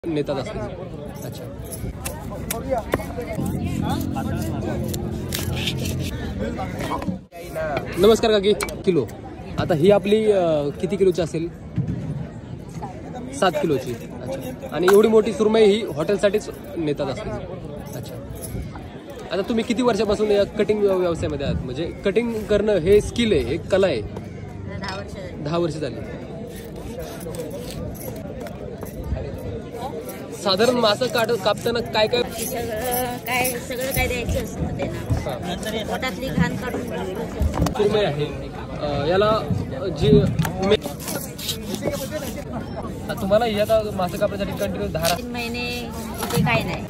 नेतात असते. अच्छा. नमस्कार काकी. किलो आता ही आपली किती किलोची असेल? 7 किलोची. अच्छा. आणि एवढी मोठी सुरमई ही हॉटेलसाठीच नेतात असते. अच्छा. आता तुम्ही किती वर्षापासून या कटिंग व्यवसायामध्ये आहात? म्हणजे कटिंग करणं हे स्किल आहे, एक कला आहे. 10 वर्ष झाली. साधारण मासं कापताना काय काय सगळं काय द्यायचं असतं त्यांना. पोटातली घाण काढून सुरमई आहे याला जी तुम्हाला याचा मासं कापण्यासाठी कंटिन्यू 10 महिने इथे काय नाही.